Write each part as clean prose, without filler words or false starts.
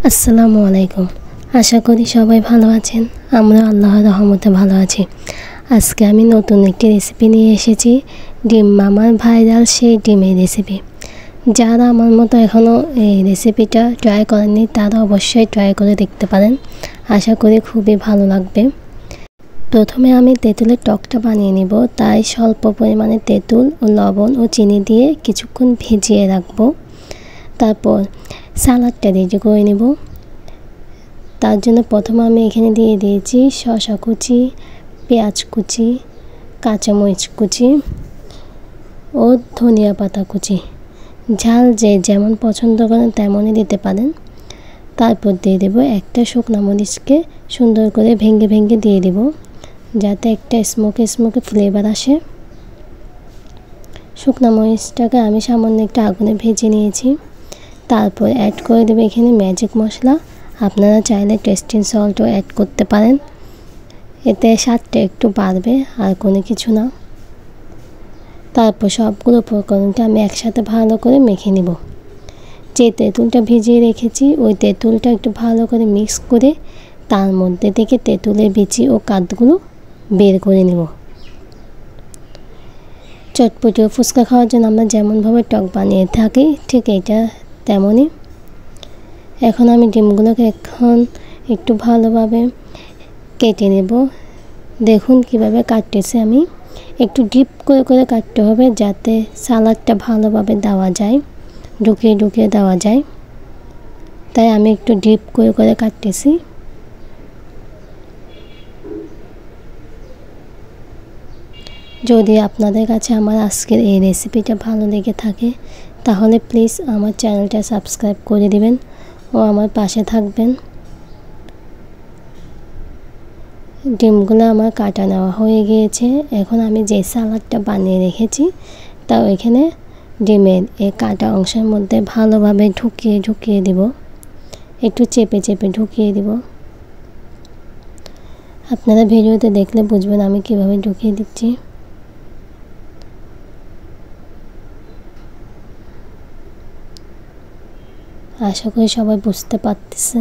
আসসালামু আলাইকুম। আশা করি সবাই ভালো আছেন। আমরা আল্লাহর রহমতে ভালো আছি। আজকে আমি নতুন একটি রেসিপি নিয়ে এসেছি, ডিম মামার ভাইরাল সেই ডিমের রেসিপি। যারা আমার মতো এখনও এই রেসিপিটা ট্রাই করেননি তারা অবশ্যই ট্রাই করে দেখতে পারেন। আশা করি খুবই ভালো লাগবে। প্রথমে আমি তেঁতুলের টকটা বানিয়ে নিব, তাই স্বল্প পরিমাণে তেঁতুল ও লবণ ও চিনি দিয়ে কিছুক্ষণ ভিজিয়ে রাখবো। তারপর সালাডটা রেডি করে নেব। তার জন্য প্রথমে আমি এখানে দিয়ে দিয়েছি শসা কুচি, পেঁয়াজ কুচি, কাঁচামরিচ কুচি ও ধনিয়া পাতা কুচি। ঝাল যে যেমন পছন্দ করেন তেমনই দিতে পারেন। তারপর দিয়ে দেব একটা শুকনো মরিচকে সুন্দর করে ভেঙে ভেঙে দিয়ে দেব, যাতে একটা স্মোকি ফ্লেভার আসে। শুকনো মরিচটাকে আমি সামান্য একটু আগুনে ভেজে নিয়েছি। তারপর অ্যাড করে দেবো এখানে ম্যাজিক মশলা। আপনারা চাইলে টেস্টিং সল্টও অ্যাড করতে পারেন, এতে স্বাদটা একটু বাড়বে, আর কোনো কিছু না। তারপর সবগুলো উপকরণকে আমি একসাথে ভালো করে মেখে নিব। যে তেঁতুলটা ভিজিয়ে রেখেছি ওই তেঁতুলটা একটু ভালো করে মিক্স করে তার মধ্যে থেকে তেঁতুলের বিচি ও কাঠগুলো বের করে নেব। চটপটি ও ফুচকা খাওয়ার জন্য আমরা যেমনভাবে টক বানিয়ে থাকি ঠিক এটা তেমনই। এখন আমি ডিমগুলোকে একটু ভালোভাবে কেটে নেব। দেখুন কিভাবে কাটতেছে, আমি একটু ডিপ করে করে কাটতে হবে, যাতে সালাডটা ভালোভাবে দেওয়া যায়, ঢুকিয়ে দেওয়া যায়। তাই আমি একটু ডিপ করে করে কাটতেছি। যদি আপনাদের কাছে আমার আজকের এই রেসিপিটা ভালো লেগে থাকে তাহলে প্লিজ আমার চ্যানেলটা সাবস্ক্রাইব করে দিবেন ও আমার পাশে থাকবেন। ডিমগুলো আমার কাটা নেওয়া হয়ে গিয়েছে। এখন আমি যে সালাডটা বানিয়ে রেখেছি তা ওইখানে ডিমের এই কাটা অংশের মধ্যে ভালোভাবে ঢুকিয়ে দিব, একটু চেপে ঢুকিয়ে দিব। আপনারা ভিডিওতে দেখলে বুঝবেন আমি কিভাবে ঢুকিয়ে দিচ্ছি। আশা করি সবাই বুঝতে পারতেছেন।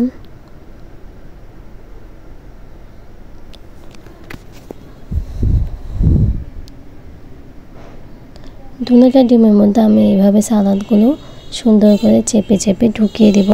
দুটোটা ডিমের মধ্যে আমি এইভাবে সালাদগুলো সুন্দর করে চেপে ঢুকিয়ে দিব।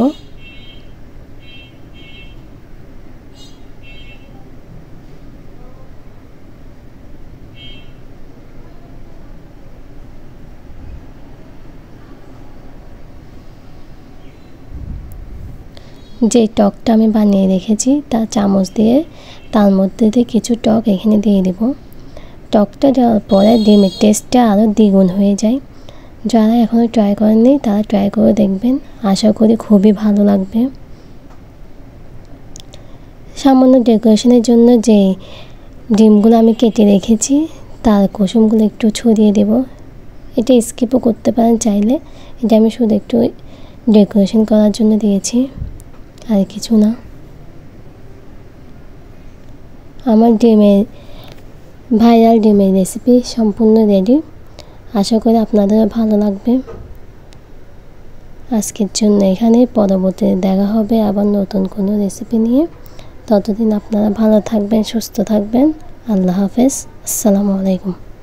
যে টকটা আমি বানিয়ে রেখেছি তা চামচ দিয়ে তার মধ্যে দিয়ে কিছু টক এখানে দিয়ে দেব। টকটা দেওয়ার পরে ডিমের টেস্টটা আরও দ্বিগুণ হয়ে যায়। যারা এখনও ট্রাই করেননি তারা ট্রাই করে দেখবেন, আশা করি খুবই ভালো লাগবে। সামান্য ডেকোরেশনের জন্য যে ডিমগুলো আমি কেটে রেখেছি তার কুসুমগুলো একটু ছড়িয়ে দেব। এটা স্কিপও করতে পারেন চাইলে, এটা আমি শুধু একটু ডেকোরেশন করার জন্য দিয়েছি, আর কিছু না। আমার ভাইরাল ডিমের রেসিপি সম্পূর্ণ রেডি। আশা করি আপনাদেরও ভালো লাগবে। আজকের জন্য এখানে, পরবর্তীতে দেখা হবে আবার নতুন কোনো রেসিপি নিয়ে। ততদিন আপনারা ভালো থাকবেন, সুস্থ থাকবেন। আল্লাহ হাফেজ। আসসালামু আলাইকুম।